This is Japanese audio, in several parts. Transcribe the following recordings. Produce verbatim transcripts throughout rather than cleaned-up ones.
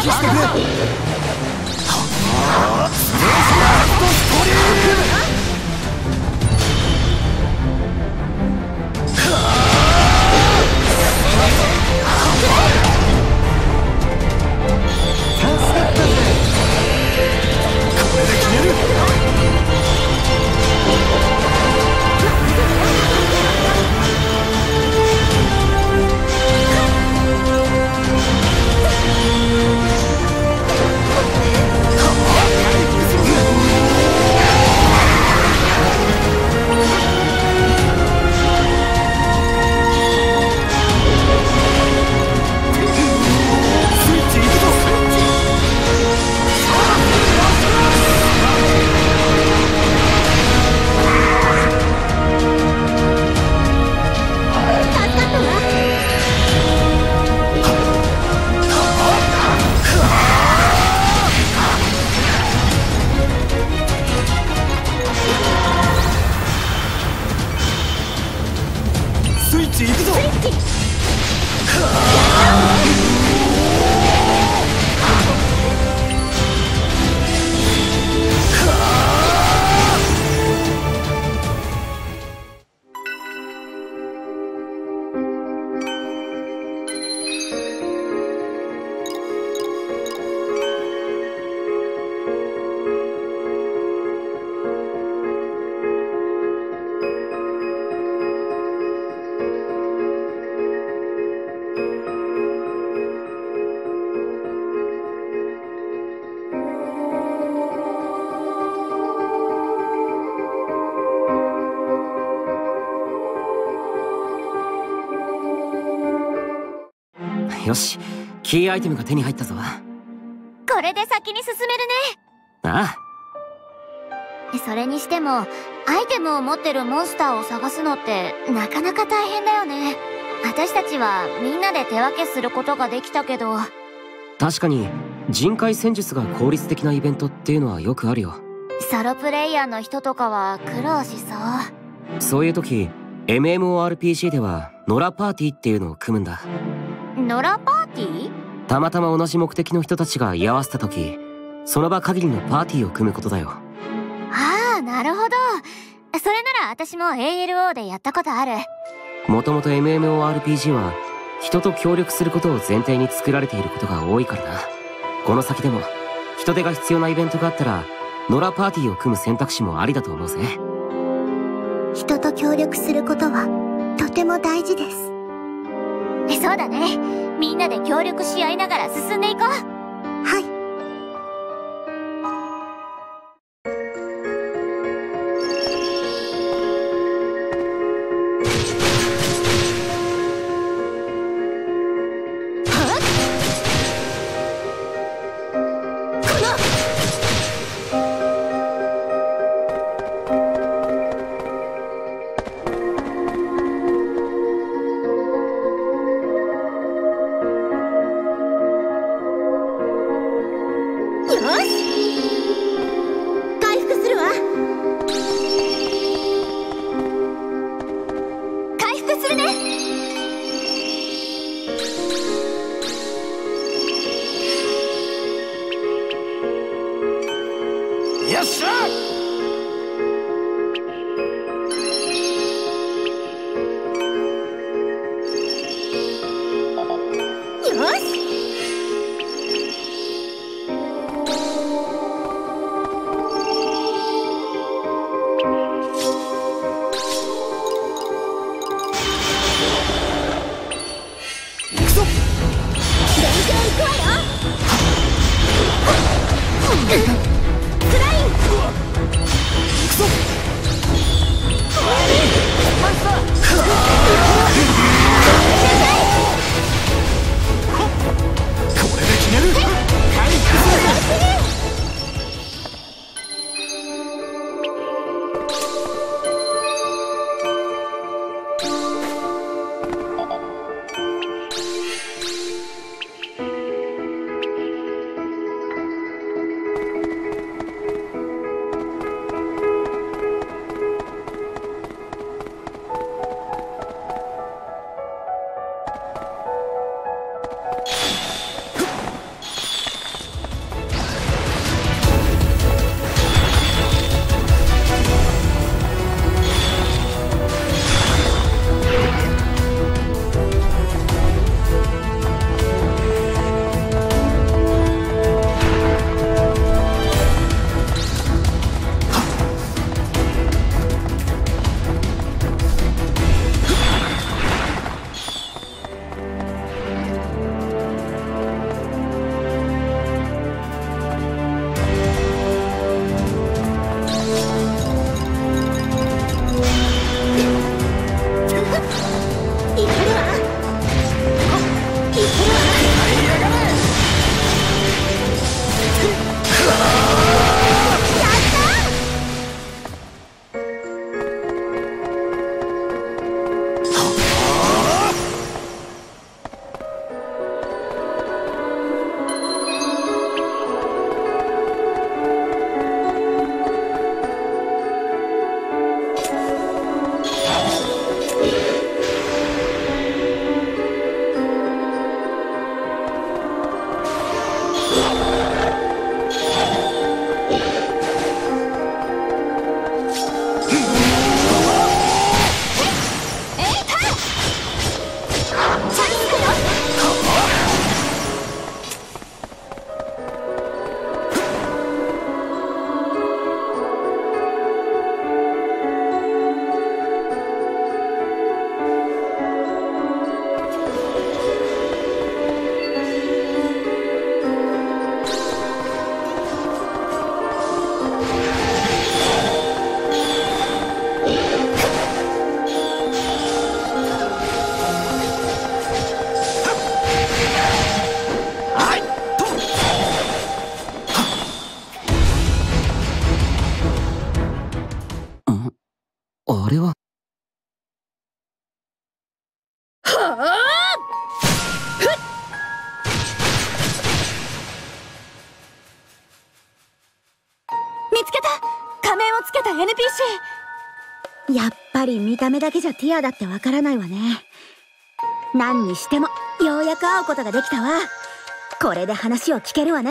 してくれ。 よし、キーアイテムが手に入ったぞ。 これで先に進めるね。 ああ。それにしてもアイテムを持ってるモンスターを探すのってなかなか大変だよね。私たちはみんなで手分けすることができたけど。 確かに人海戦術が効率的なイベントっていうのはよくあるよ。 ソロプレイヤーの人とかは苦労しそう。 そういう時 エムエムオーアールピージー では野良パーティーっていうのを組むんだ。 野良パーティー？ たまたま同じ目的の人たちが居合わせた時、その場限りのパーティーを組むことだよ。 ああ、なるほど。それなら私も エーエルオー でやったことある。 もともと エムエムオーアールピージー は人と協力することを前提に作られていることが多いからな。この先でも人手が必要なイベントがあったら野良パーティーを組む選択肢もありだと思うぜ。 人と協力することはとても大事です。 そうだね。みんなで協力し合いながら進んでいこう。 はい。 よっしゃ！ 見つけた。仮面をつけた エヌピーシー。 やっぱり見た目だけじゃティアだってわからないわね。何にしてもようやく会うことができたわ。これで話を聞けるわね。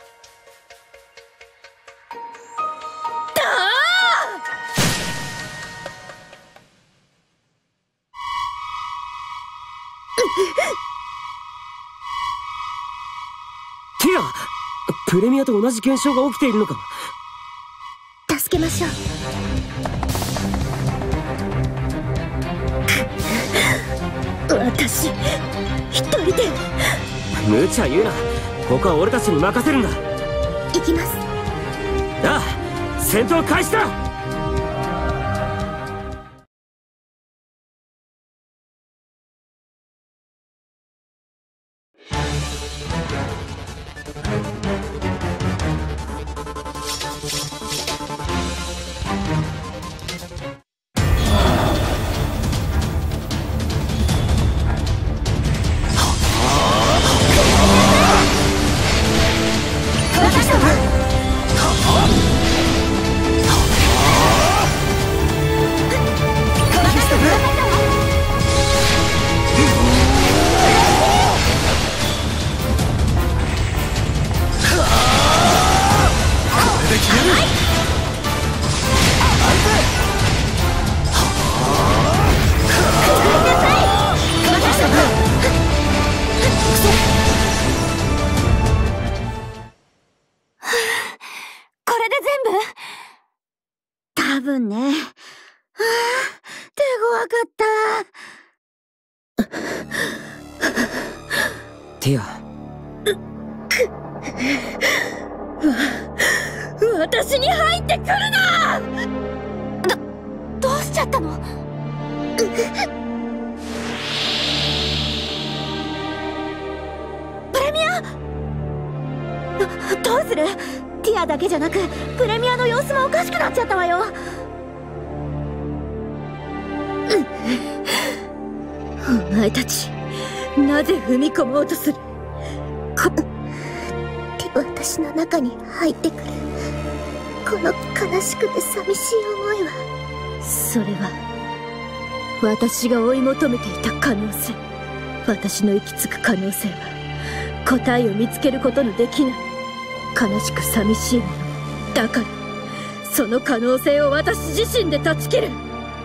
ティア、プレミアと同じ現象が起きているのか。 助けましょう。 私一人で。 無茶言うな。ここは俺たちに任せるんだ。 行きます。 ああ、戦闘開始だ。 多分ね。はあ、手強かった。 ティア。 わ、私に入ってくるな。ど、どうしちゃったの？プレミア？ど、どうする？ティアだけじゃなくプレミアの様子もおかしくなっちゃったわよ。お前たちなぜ踏み込もうとする？ こ私の中に入ってくるこの悲しくて寂しい思いは、 それは私が追い求めていた可能性。私の行き着く可能性は答えを見つけることのできない悲しく寂しいものだから、その可能性を私自身で断ち切る。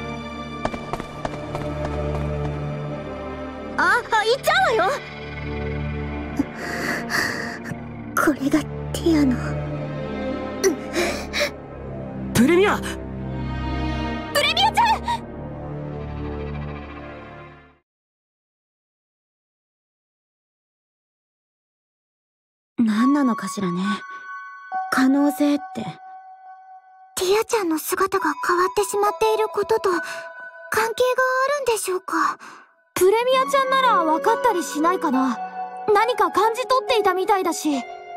あ、あ、行っちゃうわよ。 これがティアのプレミア。 プレミアちゃん。何なのかしらね、可能性って。 ティアちゃんの姿が変わってしまっていることと関係があるんでしょうか。 プレミアちゃんなら分かったりしないかな。何か感じ取っていたみたいだし。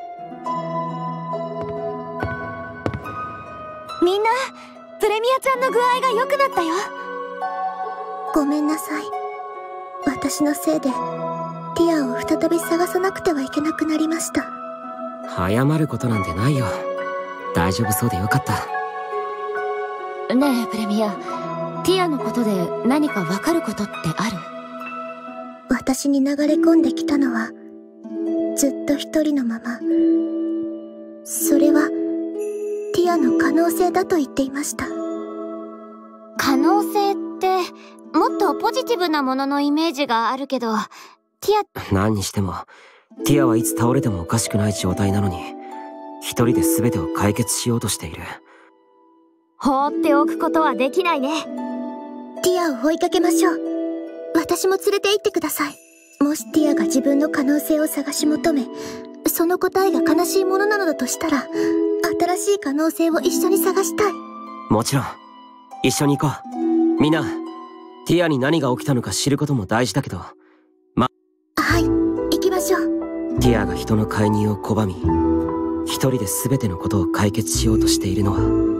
みんな、プレミアちゃんの具合が良くなったよ。 ごめんなさい。私のせいでティアを再び探さなくてはいけなくなりました。 謝ることなんてないよ。大丈夫そうでよかった。 ねえプレミア、ティアのことで何かわかることってある？ 私に流れ込んできたのはずっと一人のまま。それはティアの可能性だと言っていました。 可能性ってもっとポジティブなもののイメージがあるけど、ティア。 何にしてもティアはいつ倒れてもおかしくない状態なのに、一人で全てを解決しようとしている。 放っておくことはできないね。 ティアを追いかけましょう。私も連れて行ってください。もしティアが自分の可能性を探し求め、その答えが悲しいものなのだとしたら、新しい可能性を一緒に探したい。 もちろん一緒に行こう。みんな、ティアに何が起きたのか知ることも大事だけど、まはい、行きましょう。 ティアが人の介入を拒み、一人で全てのことを解決しようとしているのは